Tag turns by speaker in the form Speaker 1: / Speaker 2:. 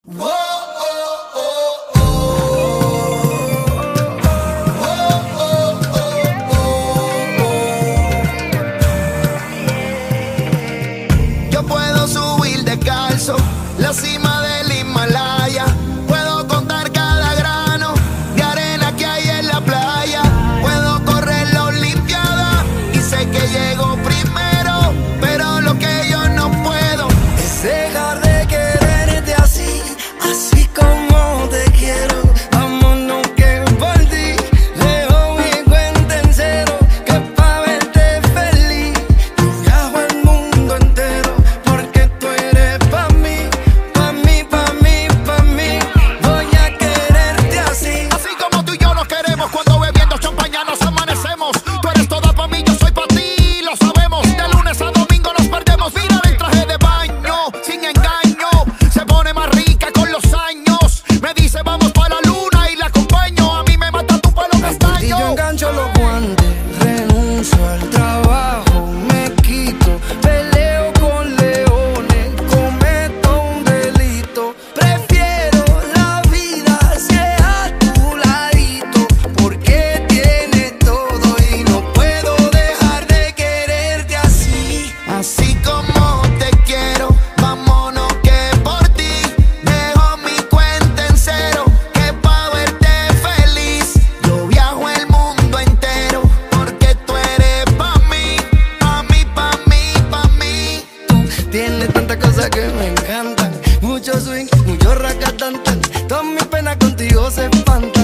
Speaker 1: Yo puedo subir descalzo la cima del Himalaya. Puedo contar cada grano de arena que hay en la playa. Puedo correr la Olimpiada y sé que llego primero. Pero lo que yo no puedo es dejar de quererte así, así como te quiero. Vámonos que por ti dejo mi cuenta en cero, que pa' verte feliz yo viajo el mundo entero. Porque tú eres pa' mí, pa' mí, pa' mí, pa' mí. Voy a quererte así, así como tú y yo nos queremos. Cuando bebiendo champaña nos amanecemos. Tú eres toda pa' mí, yo soy pa' ti, lo sabemos. De lunes a domingo nos perdemos. Mira el traje de baño, sin engaño, se pone más rica con los años. Me dice vamos pa' la luna y la acompaño. A mí me mata tu pelo castaño. Y yo engancho los guantes, renuncio al trabajo, me quito, peleo con leones, cometo un delito. Prefiero la vida sea a tu ladito, porque tienes todo y no puedo dejar de quererte así, así como te quiero. Vámonos que por ti dejo mi cuenta en cero, que pa' verte feliz yo viajo el mundo entero. Porque tú eres pa' mí, pa' mí, pa' mí, pa' mí. Tú tienes tantas cosas que me encantan, mucho swing, mucho racatán. Todas mis penas contigo se espantan.